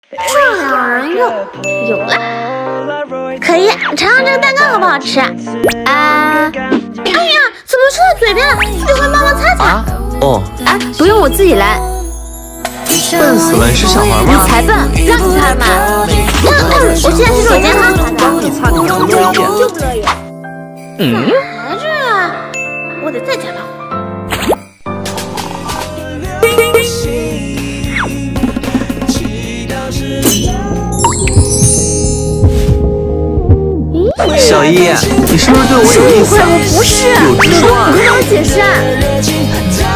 这两人有了，可以尝尝这个蛋糕好不好吃？哎呀，怎么说到嘴边了？一会帮忙擦擦。 哦， 哎，不用，我自己来。 笨死了，你是小孩吗？ 你才笨，让你擦嘛。我现在洗手间哈。 帮你擦，你还不乐意？ 就不乐意。来着呀，我得再加把火。 小一，你是不是对我有意思啊？ 不是， 有直说啊！ 你跟我解释啊。